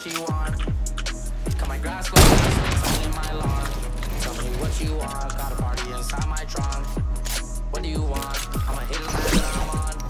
you want. Cut my grass close, in my lawn. Tell me what you want. Got a party inside my trunk. What do you want? I'ma hit it like I'm on.